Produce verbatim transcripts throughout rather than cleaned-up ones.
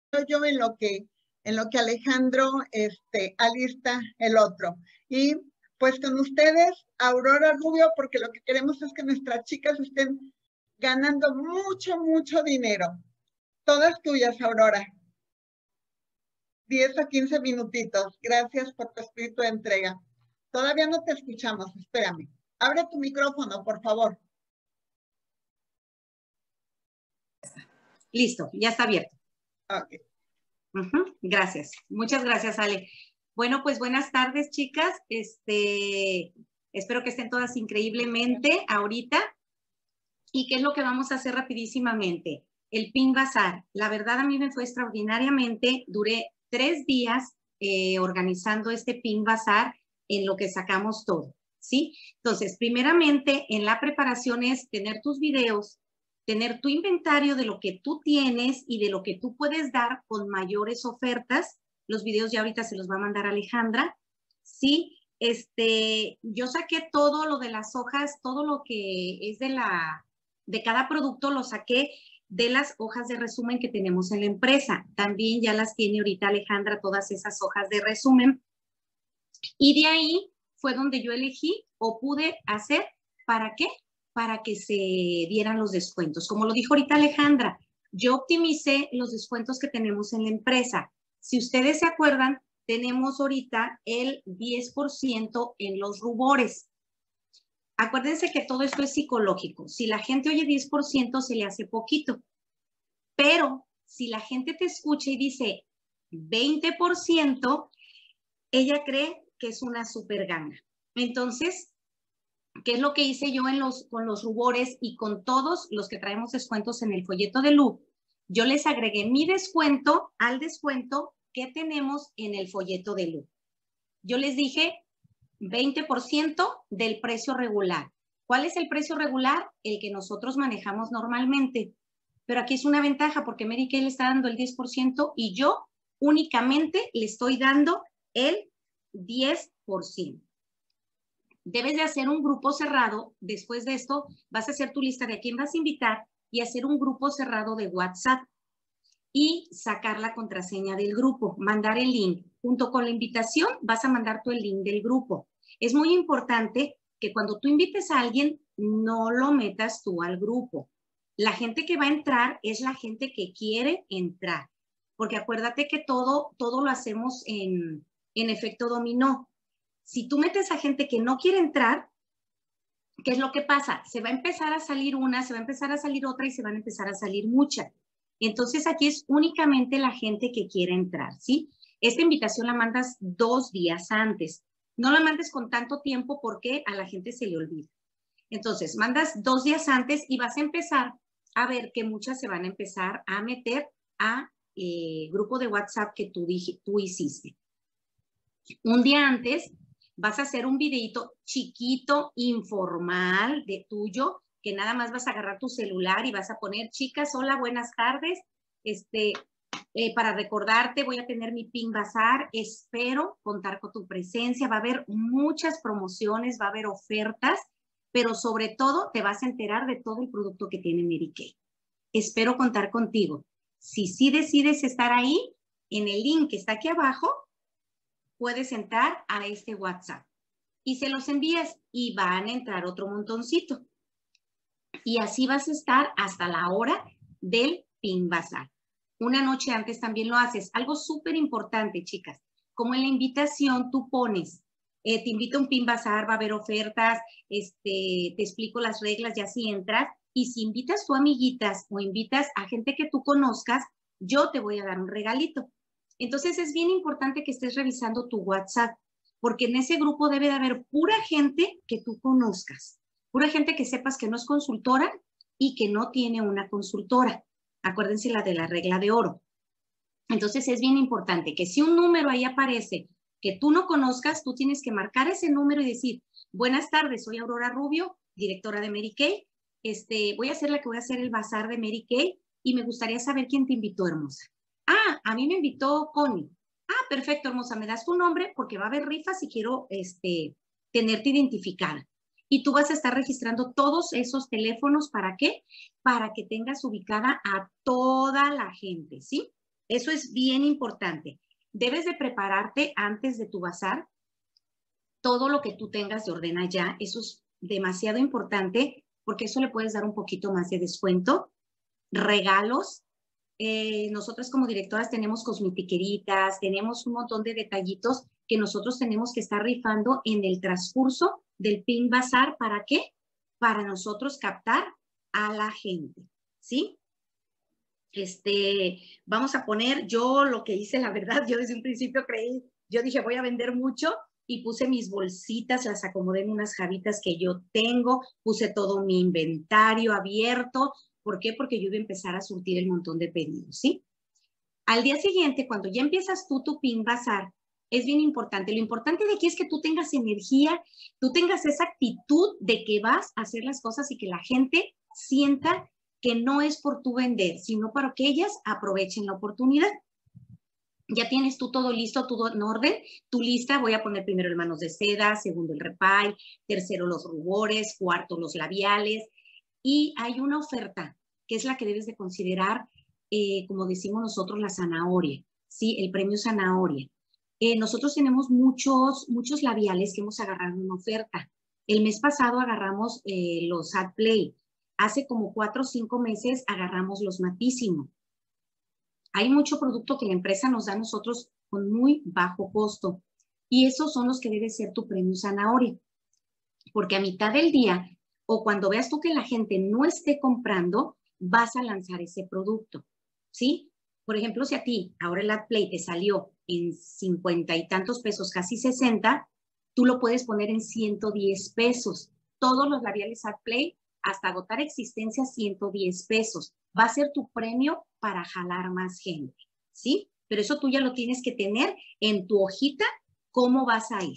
yo en lo que, en lo que Alejandro este, alista el otro. Y pues con ustedes, Aurora Rubio, porque lo que queremos es que nuestras chicas estén ganando mucho, mucho dinero. Todas tuyas, Aurora. diez a quince minutitos. Gracias por tu espíritu de entrega. Todavía no te escuchamos, espérame. Abre tu micrófono, por favor. Listo, ya está abierto. Ok. Uh-huh. Gracias. Muchas gracias, Ale. Bueno, pues buenas tardes, chicas. Este, espero que estén todas increíblemente ahorita. ¿Y qué es lo que vamos a hacer rapidísimamente? El Pin Bazar. La verdad, a mí me fue extraordinariamente. Duré tres días eh, organizando este Pin Bazar en lo que sacamos todo, ¿sí? Entonces, primeramente, en la preparación es tener tus videos, tener tu inventario de lo que tú tienes y de lo que tú puedes dar con mayores ofertas. Los videos ya ahorita se los va a mandar Alejandra, ¿sí? Este, yo saqué todo lo de las hojas, todo lo que es de la, de cada producto lo saqué de las hojas de resumen que tenemos en la empresa. También ya las tiene ahorita Alejandra, todas esas hojas de resumen. Y de ahí fue donde yo elegí o pude hacer, ¿para qué? Para que se dieran los descuentos. Como lo dijo ahorita Alejandra, yo optimicé los descuentos que tenemos en la empresa. Si ustedes se acuerdan, tenemos ahorita el diez por ciento en los rubores. Acuérdense que todo esto es psicológico. Si la gente oye diez por ciento, se le hace poquito. Pero si la gente te escucha y dice veinte por ciento, ella cree que es una super gana. Entonces, ¿qué es lo que hice yo en los, con los rubores y con todos los que traemos descuentos en el folleto de Lu? Yo les agregué mi descuento al descuento que tenemos en el folleto de Lu. Yo les dije veinte por ciento del precio regular. ¿Cuál es el precio regular? El que nosotros manejamos normalmente. Pero aquí es una ventaja porque Mary Kay le está dando el diez por ciento y yo únicamente le estoy dando el diez por ciento. Debes de hacer un grupo cerrado. Después de esto, vas a hacer tu lista de a quién vas a invitar y hacer un grupo cerrado de WhatsApp y sacar la contraseña del grupo, mandar el link. Junto con la invitación, vas a mandar tú el link del grupo. Es muy importante que cuando tú invites a alguien, no lo metas tú al grupo. La gente que va a entrar es la gente que quiere entrar. Porque acuérdate que todo, todo lo hacemos en, en efecto dominó. Si tú metes a gente que no quiere entrar, ¿qué es lo que pasa? Se va a empezar a salir una, se va a empezar a salir otra y se van a empezar a salir muchas. Entonces, aquí es únicamente la gente que quiere entrar, ¿sí? Esta invitación la mandas dos días antes. No la mandes con tanto tiempo porque a la gente se le olvida. Entonces, mandas dos días antes y vas a empezar a ver que muchas se van a empezar a meter a eh, grupo de WhatsApp que tú, dije, tú hiciste. Un día antes vas a hacer un videito chiquito, informal, de tuyo, que nada más vas a agarrar tu celular y vas a poner, chicas, hola, buenas tardes, este, eh, para recordarte voy a tener mi Pin Bazar, espero contar con tu presencia, va a haber muchas promociones, va a haber ofertas, pero sobre todo te vas a enterar de todo el producto que tiene Mary Kay. Espero contar contigo. Si sí decides estar ahí, en el link que está aquí abajo, puedes entrar a este WhatsApp y se los envías y van a entrar otro montoncito. Y así vas a estar hasta la hora del Pin Bazar. Una noche antes también lo haces. Algo súper importante, chicas. Como en la invitación tú pones, eh, te invito a un Pin Bazar, va a haber ofertas, este, te explico las reglas y así entras. Y si invitas tú amiguitas o invitas a gente que tú conozcas, yo te voy a dar un regalito. Entonces es bien importante que estés revisando tu WhatsApp, porque en ese grupo debe de haber pura gente que tú conozcas, pura gente que sepas que no es consultora y que no tiene una consultora. Acuérdense la de la regla de oro. Entonces es bien importante que si un número ahí aparece que tú no conozcas, tú tienes que marcar ese número y decir, buenas tardes, soy Aurora Rubio, directora de Mary Kay. Este, voy a ser la que voy a hacer el bazar de Mary Kay y me gustaría saber quién te invitó, hermosa. Ah, a mí me invitó Connie. Ah, perfecto, hermosa, me das tu nombre porque va a haber rifas y quiero este, tenerte identificada. Y tú vas a estar registrando todos esos teléfonos, ¿para qué? Para que tengas ubicada a toda la gente, ¿sí? Eso es bien importante. Debes de prepararte antes de tu bazar todo lo que tú tengas de Ordena Ya. Eso es demasiado importante porque eso le puedes dar un poquito más de descuento. Regalos. Eh, nosotros como directoras tenemos cosmetiqueritas, tenemos un montón de detallitos que nosotros tenemos que estar rifando en el transcurso del Pink Bazar. ¿Para qué? Para nosotros captar a la gente, ¿sí? Este, vamos a poner, yo lo que hice, la verdad, yo desde un principio creí, yo dije voy a vender mucho y puse mis bolsitas, las acomodé en unas javitas que yo tengo, puse todo mi inventario abierto. ¿Por qué? Porque yo iba a empezar a surtir el montón de pedidos, ¿sí? Al día siguiente, cuando ya empiezas tú tu Pink Bazar, es bien importante. Lo importante de aquí es que tú tengas energía, tú tengas esa actitud de que vas a hacer las cosas y que la gente sienta que no es por tu vender, sino para que ellas aprovechen la oportunidad. Ya tienes tú todo listo, todo en orden, tu lista. Voy a poner primero el manos de seda, segundo el repay, tercero los rubores, cuarto los labiales. Y hay una oferta que es la que debes de considerar, eh, como decimos nosotros, la zanahoria, ¿sí? El premio zanahoria. Eh, nosotros tenemos muchos, muchos labiales que hemos agarrado en una oferta. El mes pasado agarramos eh, los Ad Play. Hace como cuatro o cinco meses agarramos los Matísimo. Hay mucho producto que la empresa nos da a nosotros con muy bajo costo. Y esos son los que debe ser tu premio zanahoria. Porque a mitad del día, o cuando veas tú que la gente no esté comprando, vas a lanzar ese producto, ¿sí? Por ejemplo, si a ti ahora el Ad Play te salió en cincuenta y tantos pesos, casi sesenta, tú lo puedes poner en ciento diez pesos. Todos los labiales Ad Play, hasta agotar existencia, ciento diez pesos. Va a ser tu premio para jalar más gente, ¿sí? Pero eso tú ya lo tienes que tener en tu hojita, cómo vas a ir.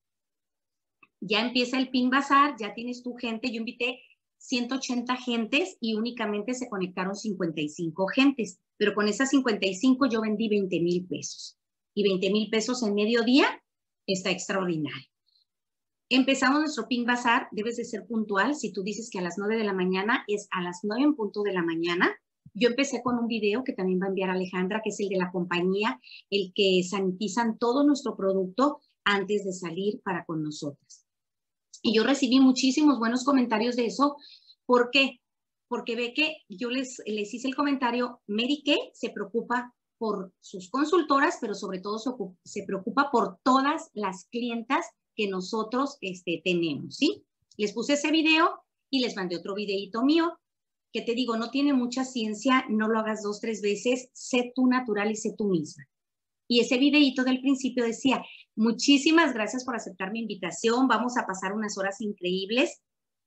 Ya empieza el Pink Bazar, ya tienes tu gente. Yo invité ciento ochenta gentes y únicamente se conectaron cincuenta y cinco gentes. Pero con esas cincuenta y cinco yo vendí veinte mil pesos. Y veinte mil pesos en mediodía está extraordinario. Empezamos nuestro Pink Bazar, debes de ser puntual. Si tú dices que a las nueve de la mañana, es a las nueve en punto de la mañana. Yo empecé con un video que también va a enviar Alejandra, que es el de la compañía, el que sanitizan todo nuestro producto antes de salir para con nosotras. Y yo recibí muchísimos buenos comentarios de eso. ¿Por qué? Porque ve que yo les, les hice el comentario, Mary Kay se preocupa por sus consultoras, pero sobre todo se, se preocupa por todas las clientas que nosotros este, tenemos, ¿sí? Les puse ese video y les mandé otro videito mío, que te digo, no tiene mucha ciencia, no lo hagas dos, tres veces, sé tú natural y sé tú misma. Y ese videito del principio decía, muchísimas gracias por aceptar mi invitación, vamos a pasar unas horas increíbles.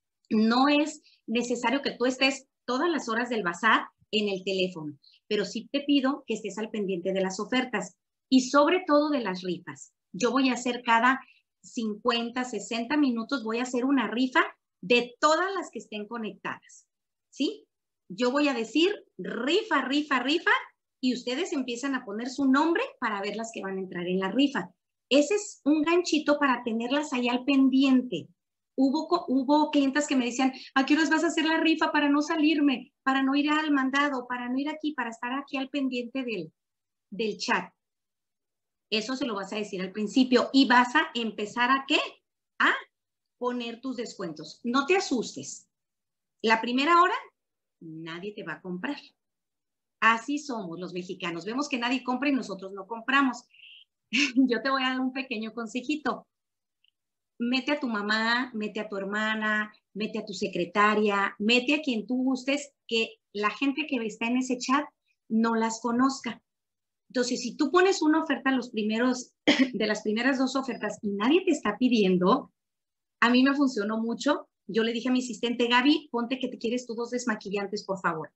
No es necesario que tú estés todas las horas del bazar en el teléfono, pero sí te pido que estés al pendiente de las ofertas y sobre todo de las rifas. Yo voy a hacer cada cincuenta, sesenta minutos, voy a hacer una rifa de todas las que estén conectadas, ¿sí? Yo voy a decir rifa, rifa, rifa, y ustedes empiezan a poner su nombre para ver las que van a entrar en la rifa. Ese es un ganchito para tenerlas ahí al pendiente. Hubo, hubo clientas que me decían, ¿a qué horas vas a hacer la rifa para no salirme, para no ir al mandado, para no ir aquí, para estar aquí al pendiente del, del chat? Eso se lo vas a decir al principio y vas a empezar a ¿qué? A poner tus descuentos. No te asustes. La primera hora, nadie te va a comprar. Así somos los mexicanos. Vemos que nadie compra y nosotros no compramos. Yo te voy a dar un pequeño consejito. Mete a tu mamá, mete a tu hermana, mete a tu secretaria, mete a quien tú gustes, que la gente que está en ese chat no las conozca. Entonces, si tú pones una oferta los primeros, de las primeras dos ofertas y nadie te está pidiendo, a mí me funcionó mucho. Yo le dije a mi asistente, Gaby, ponte que te quieres tú dos desmaquillantes, por favor.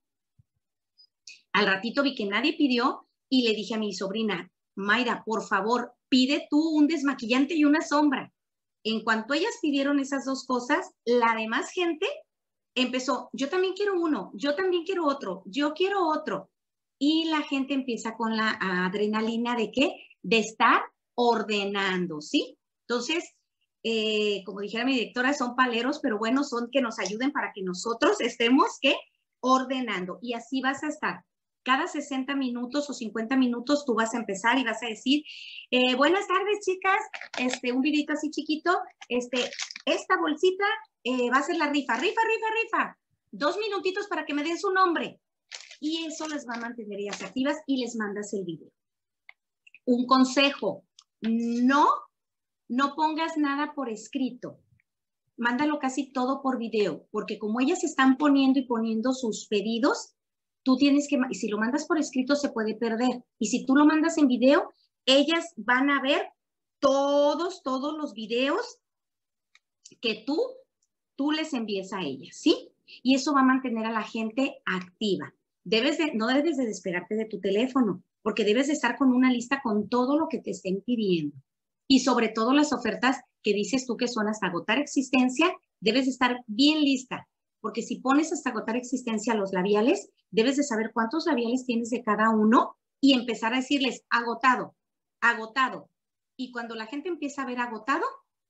Al ratito vi que nadie pidió y le dije a mi sobrina, Mayra, por favor, pide tú un desmaquillante y una sombra. En cuanto ellas pidieron esas dos cosas, la demás gente empezó, yo también quiero uno, yo también quiero otro, yo quiero otro. Y la gente empieza con la adrenalina de ¿qué? De estar ordenando, ¿sí? Entonces, eh, como dijera mi directora, son paleros, pero bueno, son que nos ayuden para que nosotros estemos, ¿qué? Ordenando. Y así vas a estar. Cada sesenta minutos o cincuenta minutos tú vas a empezar y vas a decir, eh, buenas tardes, chicas, este, un videito así chiquito, este, esta bolsita eh, va a ser la rifa, rifa, rifa, rifa. Dos minutitos para que me den su nombre. Y eso les va a mantener ellas activas y les mandas el video. Un consejo, no, no pongas nada por escrito. Mándalo casi todo por video, porque como ellas están poniendo y poniendo sus pedidos, tú tienes que, si lo mandas por escrito se puede perder. Y si tú lo mandas en video, ellas van a ver todos, todos los videos que tú, tú les envíes a ellas, ¿sí? Y eso va a mantener a la gente activa. Debes de, no debes de despegarte de tu teléfono, porque debes de estar con una lista con todo lo que te estén pidiendo. Y sobre todo las ofertas que dices tú que son hasta agotar existencia, debes de estar bien lista. Porque si pones hasta agotar existencia los labiales, debes de saber cuántos labiales tienes de cada uno y empezar a decirles agotado, agotado. Y cuando la gente empieza a ver agotado,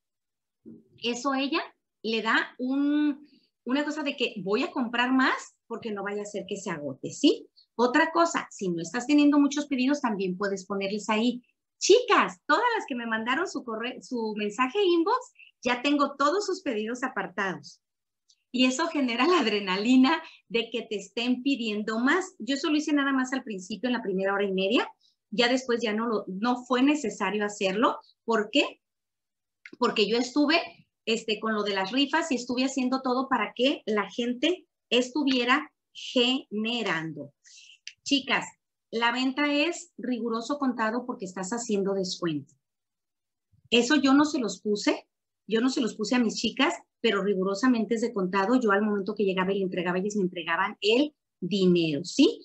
eso a ella le da un, una cosa de que voy a comprar más porque no vaya a ser que se agote, ¿sí? Otra cosa, si no estás teniendo muchos pedidos, también puedes ponerles ahí. Chicas, todas las que me mandaron su, correo, su mensaje inbox, ya tengo todos sus pedidos apartados. Y eso genera la adrenalina de que te estén pidiendo más. Yo eso lo hice nada más al principio, en la primera hora y media. Ya después ya no, lo, no fue necesario hacerlo. ¿Por qué? Porque yo estuve este, con lo de las rifas y estuve haciendo todo para que la gente estuviera generando. Chicas, la venta es riguroso contado porque estás haciendo descuento. Eso yo no se los puse. Yo no se los puse a mis chicas, pero rigurosamente es de contado. Yo al momento que llegaba y le entregaba, ellas me entregaban el dinero, ¿sí?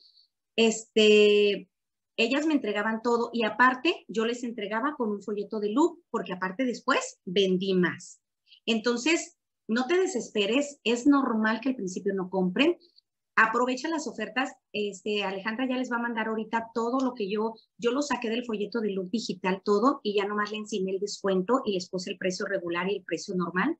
Este, ellas me entregaban todo y aparte yo les entregaba con un folleto de look porque aparte después vendí más. Entonces, no te desesperes, es normal que al principio no compren. Aprovecha las ofertas. Este, Alejandra ya les va a mandar ahorita todo lo que yo, yo lo saqué del folleto de look digital todo y ya nomás le enseñé el descuento y les puse el precio regular y el precio normal.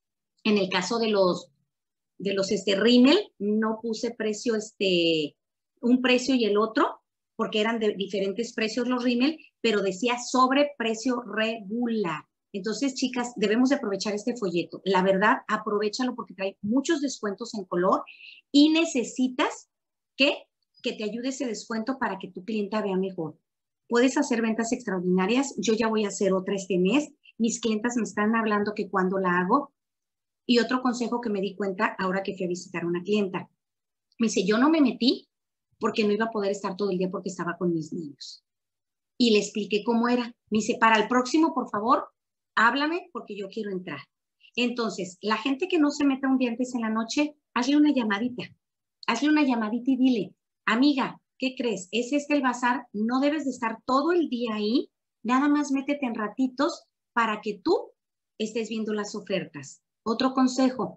En el caso de los, de los este, rímel, no puse precio, este, un precio y el otro, porque eran de diferentes precios los rímel, pero decía sobre precio regular. Entonces, chicas, debemos de aprovechar este folleto. La verdad, aprovéchalo porque trae muchos descuentos en color y necesitas que, que te ayude ese descuento para que tu clienta vea mejor. Puedes hacer ventas extraordinarias. Yo ya voy a hacer otra este mes. Mis clientas me están hablando que cuando la hago. Y otro consejo que me di cuenta ahora que fui a visitar a una clienta. Me dice, yo no me metí porque no iba a poder estar todo el día porque estaba con mis niños. Y le expliqué cómo era. Me dice, para el próximo, por favor, háblame porque yo quiero entrar. Entonces, la gente que no se meta un día antes en la noche, hazle una llamadita. Hazle una llamadita y dile, amiga, ¿qué crees? ¿Es este el bazar? No debes de estar todo el día ahí. Nada más métete en ratitos para que tú estés viendo las ofertas. Otro consejo,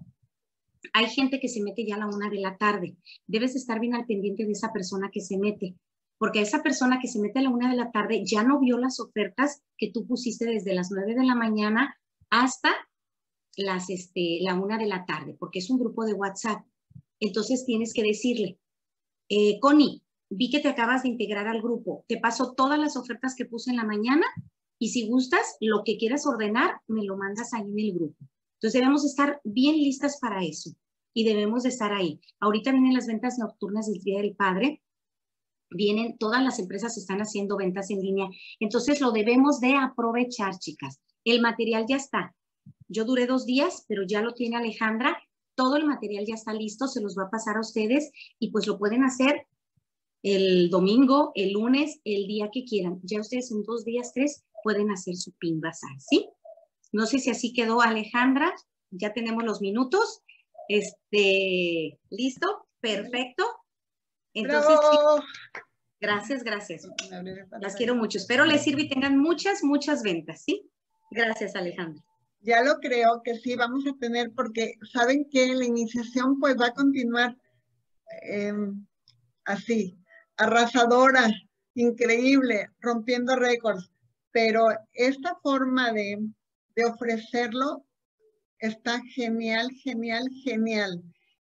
hay gente que se mete ya a la una de la tarde. Debes estar bien al pendiente de esa persona que se mete, porque esa persona que se mete a la una de la tarde ya no vio las ofertas que tú pusiste desde las nueve de la mañana hasta las, este, la una de la tarde, porque es un grupo de WhatsApp. Entonces tienes que decirle, eh, Connie, vi que te acabas de integrar al grupo, te paso todas las ofertas que puse en la mañana y si gustas, lo que quieras ordenar, me lo mandas ahí en el grupo. Entonces debemos estar bien listas para eso y debemos de estar ahí. Ahorita vienen las ventas nocturnas del Día del Padre, vienen, todas las empresas están haciendo ventas en línea, entonces lo debemos de aprovechar, chicas. El material ya está. Yo duré dos días, pero ya lo tiene Alejandra, todo el material ya está listo, se los va a pasar a ustedes y pues lo pueden hacer el domingo, el lunes, el día que quieran. Ya ustedes en dos días, tres, pueden hacer su pin bazar, ¿sí? No sé si así quedó, Alejandra. Ya tenemos los minutos. Este, ¿listo? Perfecto. Entonces, ¡bravo! Gracias, gracias. Las quiero mucho. Espero les sirva y tengan muchas, muchas ventas, ¿sí? Gracias, Alejandra. Ya lo creo que sí vamos a tener, porque saben que la iniciación pues va a continuar eh, así, arrasadora, increíble, rompiendo récords. Pero esta forma de... de ofrecerlo está genial, genial, genial.